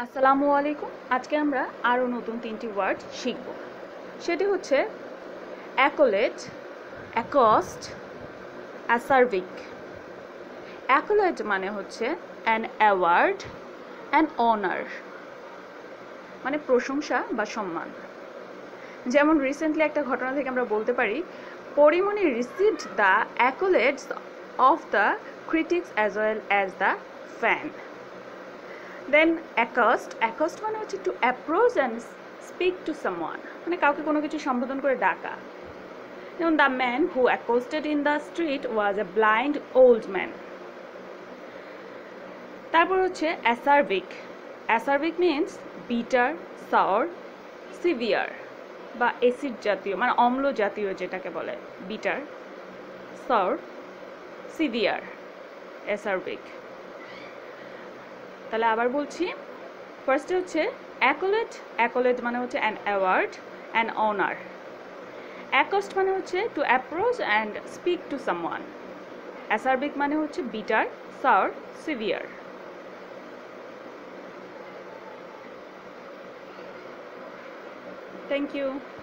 আসসালামু আলাইকুম। আজকে আমরা আরও নতুন তিনটি ওয়ার্ড শিখব। সেটি হচ্ছে অ্যাকোলেট, অ্যাকস্ট, অ্যাসার্ভিক। অ্যাকোলেট মানে হচ্ছে অ্যান অ্যাওয়ার্ড, অ্যান অনার, মানে প্রশংসা বা সম্মান। যেমন রিসেন্টলি একটা ঘটনা থেকে আমরা বলতে পারি, Porimoni received the accolades of the critics as well as the fan. Then accost মানে হচ্ছে to approach and speak to someone, মানে কাউকে কোনো কিছু সম্বোধন করে ডাকা। যেমন the man who accosted in the street was a blind old man. তারপর হচ্ছে acerbic. Acerbic means bitter, sour, severe বা অ্যাসিড জাতীয়, মানে অম্ল জাতীয় যেটাকে বলে বিটার, সাওর, সিভিয়ার, অ্যাসার্ভিক। তাহলে আবার বলছি, ফার্স্টে হচ্ছে অ্যাকোলেট। অ্যাকোলেট মানে হচ্ছে an award, an honour. Accost মানে হচ্ছে to approach and speak to someone. Acerbic মানে হচ্ছে bitter, sour, severe. Thank you.